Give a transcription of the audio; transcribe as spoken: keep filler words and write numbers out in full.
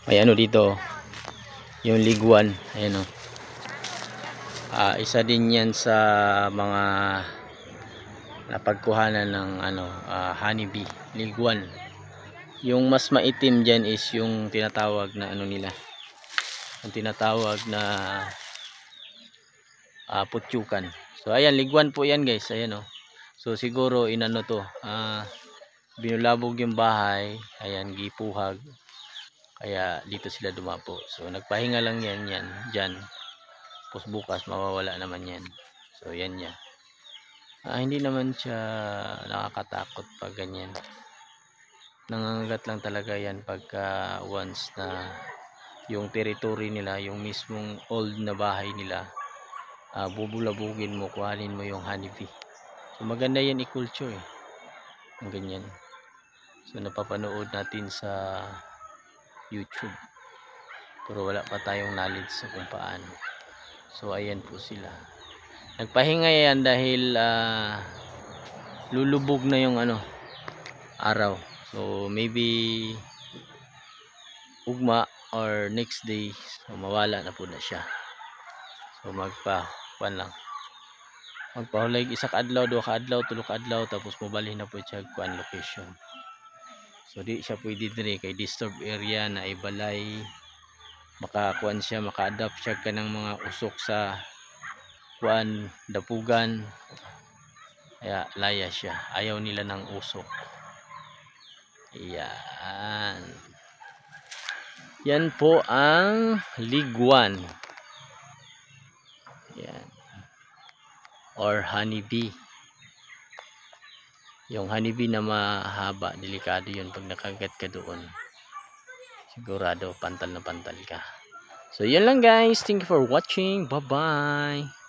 May ano dito, yung liguan. Ayan o. Uh, isa din yan sa mga napagkuhanan ng ano, uh, honeybee, liguan. Yung mas maitim dyan is yung tinatawag na ano nila, yung tinatawag na uh, putyukan. So ayan, liguan po yan guys. Ayan o. So siguro inano to, uh, binulabog yung bahay. Ayan, gipuhag. Kaya dito sila dumapo. So nagpahinga lang yan yan dyan. Tapos bukas mawawala naman yan. So yan yan. Ah, hindi naman siya nakakatakot pag ganyan. Nangangagat lang talaga yan pagka once na yung territory nila, yung mismong old na bahay nila, uh, bubulabugin mo, kuhanin mo yung honeybee. So maganda yan i-culture eh. Ang ganyan. So napapanood natin sa YouTube. Pero wala pa tayong knowledge sa kung paano. So ayan po sila. Nagpahinga yan dahil uh, lulubog na yung ano, araw. So maybe ugma or next day, so mawala na po na siya. So magpa pan lang. Magpahulay isa ka adlaw, duha ka adlaw, tulo ka adlaw, tapos mobalhin na po siya kuan location. So di siya pwede dire kay disturb area na ibalay. Makakuan siya, maka-adapt siya kanang mga usok sa kuan dapugan. Kaya laya siya, ayaw nila ng usok. Yan yan po ang liguan, yan, or honeybee. Yung honeybee na mahaba, delikado yun. Pag nakagat ka doon, sigurado pantal na pantal ka. So yan lang guys, thank you for watching, bye bye.